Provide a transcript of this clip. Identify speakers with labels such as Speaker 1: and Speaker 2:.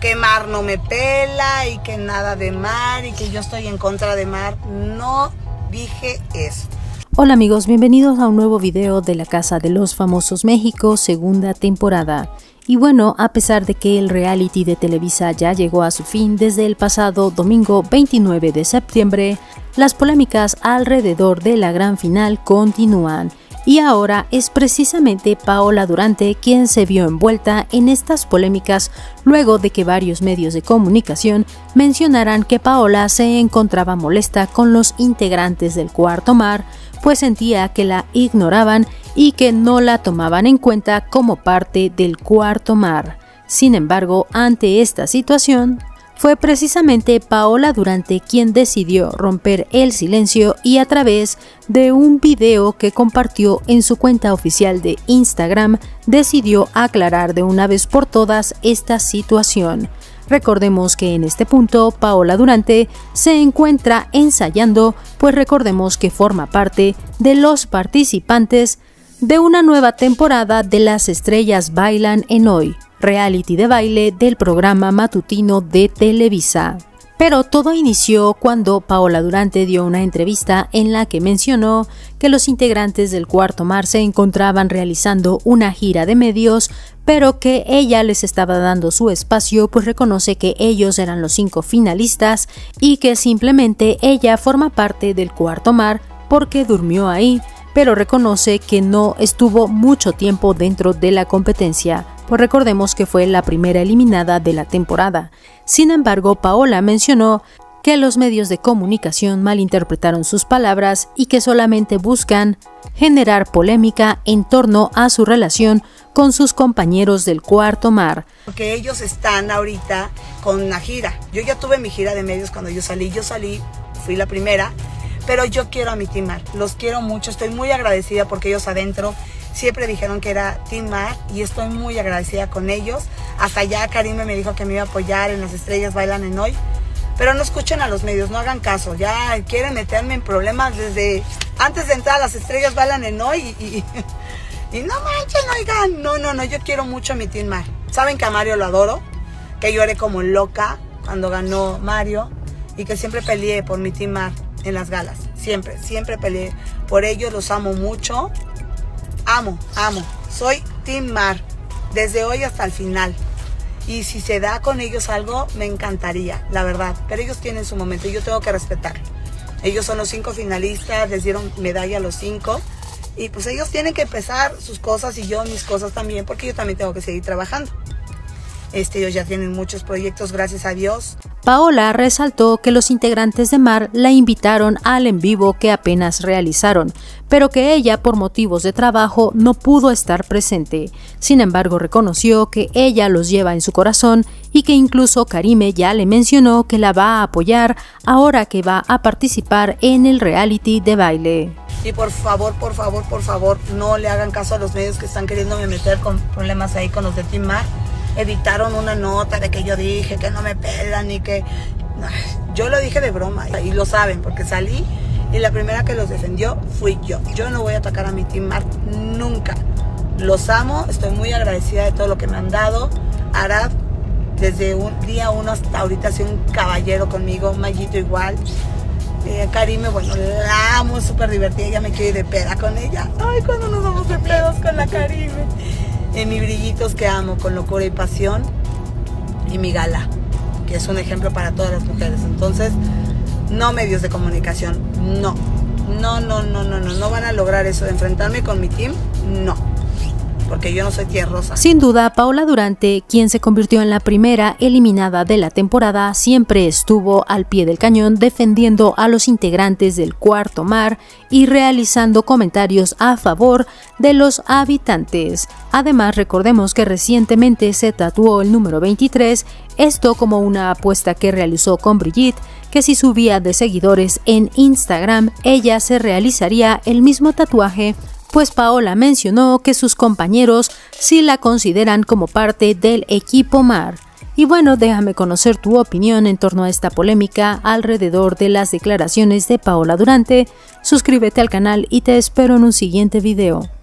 Speaker 1: que Mar no me pela y que nada de Mar y que yo estoy en contra de Mar. No dije eso.
Speaker 2: Hola amigos, bienvenidos a un nuevo video de La Casa de los Famosos México, segunda temporada. Y bueno, a pesar de que el reality de Televisa ya llegó a su fin desde el pasado domingo 29 de septiembre, las polémicas alrededor de la gran final continúan. Y ahora es precisamente Paola Durante quien se vio envuelta en estas polémicas luego de que varios medios de comunicación mencionaran que Paola se encontraba molesta con los integrantes del Cuarto Mar, pues sentía que la ignoraban y que no la tomaban en cuenta como parte del Cuarto Mar. Sin embargo, ante esta situación, fue precisamente Paola Durante quien decidió romper el silencio y a través de un video que compartió en su cuenta oficial de Instagram, decidió aclarar de una vez por todas esta situación. Recordemos que en este punto Paola Durante se encuentra ensayando, pues recordemos que forma parte de los participantes de una nueva temporada de Las Estrellas Bailan en Hoy, reality de baile del programa matutino de Televisa. Pero todo inició cuando Paola Durante dio una entrevista en la que mencionó que los integrantes del Cuarto Mar se encontraban realizando una gira de medios, pero que ella les estaba dando su espacio, pues reconoce que ellos eran los 5 finalistas y que simplemente ella forma parte del Cuarto Mar porque durmió ahí, pero reconoce que no estuvo mucho tiempo dentro de la competencia, pues recordemos que fue la primera eliminada de la temporada. Sin embargo, Paola mencionó que los medios de comunicación malinterpretaron sus palabras y que solamente buscan generar polémica en torno a su relación con sus compañeros del Cuarto Mar.
Speaker 1: Porque ellos están ahorita con una gira. Yo ya tuve mi gira de medios cuando yo salí, fui la primera. Pero yo quiero a mi Team Mar, los quiero mucho, estoy muy agradecida porque ellos adentro siempre dijeron que era Team Mar y estoy muy agradecida con ellos. Hasta ya Karime me dijo que me iba a apoyar en Las Estrellas Bailan en Hoy, pero no escuchen a los medios, no hagan caso, ya quieren meterme en problemas desde antes de entrar a Las Estrellas Bailan en Hoy y no manchen, oigan, no, yo quiero mucho a mi Team Mar. Saben que a Mario lo adoro, que lloré como loca cuando ganó Mario y que siempre peleé por mi Team Mar en las galas, siempre peleé por ellos, los amo mucho, amo, soy Team Mar, desde hoy hasta el final, y si se da con ellos algo, me encantaría, la verdad, pero ellos tienen su momento y yo tengo que respetarlo. Ellos son los 5 finalistas, les dieron medalla a los 5, y pues ellos tienen que empezar sus cosas y yo mis cosas también, porque yo también tengo que seguir trabajando. Ellos ya tienen muchos proyectos, gracias a Dios.
Speaker 2: Paola resaltó que los integrantes de Mar la invitaron al en vivo que apenas realizaron, pero que ella por motivos de trabajo no pudo estar presente. Sin embargo, reconoció que ella los lleva en su corazón y que incluso Karime ya le mencionó que la va a apoyar ahora que va a participar en el reality de baile.
Speaker 1: Y por favor, no le hagan caso a los medios que están queriéndome meter con problemas ahí con los de Team Mar. Editaron una nota de que yo dije que no me pelan y que... Yo lo dije de broma y lo saben porque salí y la primera que los defendió fui yo. Yo no voy a atacar a mi Team Mar nunca. Los amo, estoy muy agradecida de todo lo que me han dado. Arad, desde un día 1 hasta ahorita ha sido un caballero conmigo, Mayito igual. Karime, bueno, la amo, es súper divertida, ya me quiero ir de peda con ella. Ay, cuando nos vamos de pedos con la Karime. Mi Brillitos, que amo con locura y pasión, y mi Gala, que es un ejemplo para todas las mujeres. Entonces, no medios de comunicación, no van a lograr eso de enfrentarme con mi team, no, porque yo no soy tía rosa.
Speaker 2: Sin duda, Paola Durante, quien se convirtió en la primera eliminada de la temporada, siempre estuvo al pie del cañón defendiendo a los integrantes del Cuarto Mar y realizando comentarios a favor de los habitantes. Además, recordemos que recientemente se tatuó el número 23, esto como una apuesta que realizó con Brigitte, que si subía de seguidores en Instagram, ella se realizaría el mismo tatuaje, pues Paola mencionó que sus compañeros sí la consideran como parte del equipo Mar. Y bueno, déjame conocer tu opinión en torno a esta polémica alrededor de las declaraciones de Paola Durante. Suscríbete al canal y te espero en un siguiente video.